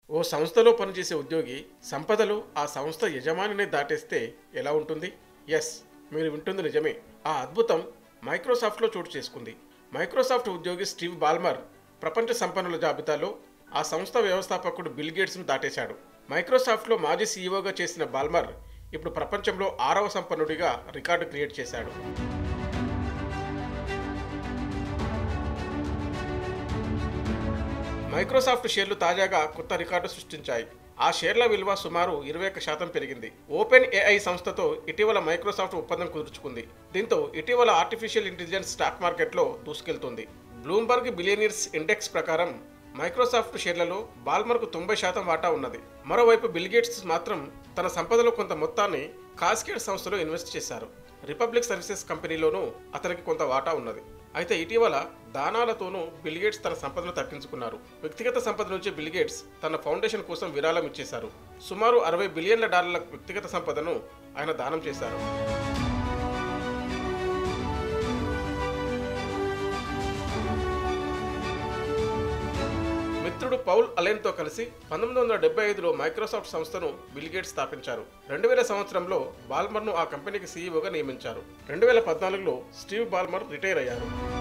ఓ సంస్థలో పనిచేసే ఉద్యోగి సంపదలు ఆ సంస్థ యజమానిని దాటేస్తే ఎలా ఉంటుంది? ఎస్, మీరు వింటుంది నిజమే. ఆ అద్భుతం మైక్రోసాఫ్ట్లో చోటు చేసుకుంది. మైక్రోసాఫ్ట్ ఉద్యోగి స్టీవ్ బాల్మర్ ప్రపంచ సంపన్నుల జాబితాలో ఆ సంస్థ వ్యవస్థాపకుడు బిల్ గేట్స్ను దాటేశాడు. మైక్రోసాఫ్ట్లో మాజీ సీఈఓగా చేసిన బాల్మర్ ఇప్పుడు ప్రపంచంలో 6వ సంపన్నుడిగా రికార్డు క్రియేట్ చేశాడు. మైక్రోసాఫ్ట్ షేర్లు తాజాగా కొత్త రికార్డు సృష్టించాయి. ఆ షేర్ల విలువ సుమారు 21% పెరిగింది. ఓపెన్ ఏఐ సంస్థతో ఇటీవల మైక్రోసాఫ్ట్ ఒప్పందం కుదుర్చుకుంది. దీంతో ఇటీవల ఆర్టిఫిషియల్ ఇంటెలిజెన్స్ స్టాక్ మార్కెట్లో దూసుకెళ్తుంది. బ్లూంబర్గ్ బిలియనీర్స్ ఇండెక్స్ ప్రకారం మైక్రోసాఫ్ట్ షేర్లలో బాల్మర్కు 90% వాటా ఉన్నది. మరోవైపు బిల్ గేట్స్ మాత్రం తన సంపదలో కొంత మొత్తాన్ని కాస్కేడ్ సంస్థలో ఇన్వెస్ట్ చేశారు. రిపబ్లిక్ సర్వీసెస్ కంపెనీలోనూ అతనికి కొంత వాటా ఉన్నది. అయితే ఇటీవల దానాలతోనూ బిల్ గేట్స్ తన సంపదను తగ్గించుకున్నారు. వ్యక్తిగత సంపద నుంచి బిల్ గేట్స్ తన ఫౌండేషన్ కోసం విరాళం ఇచ్చేశారు. సుమారు $60 బిలియన్ల వ్యక్తిగత సంపదను ఆయన దానం చేశారు. మిత్రుడు పౌల్ అలెన్తో కలిసి 1975లో మైక్రోసాఫ్ట్ సంస్థను బిల్ గేట్స్ స్థాపించారు. 2000 సంవత్సరంలో బాల్మర్ను ఆ కంపెనీకి సీఈఓగా నియమించారు. 2014లో స్టీవ్ బాల్మర్ రిటైర్ అయ్యారు.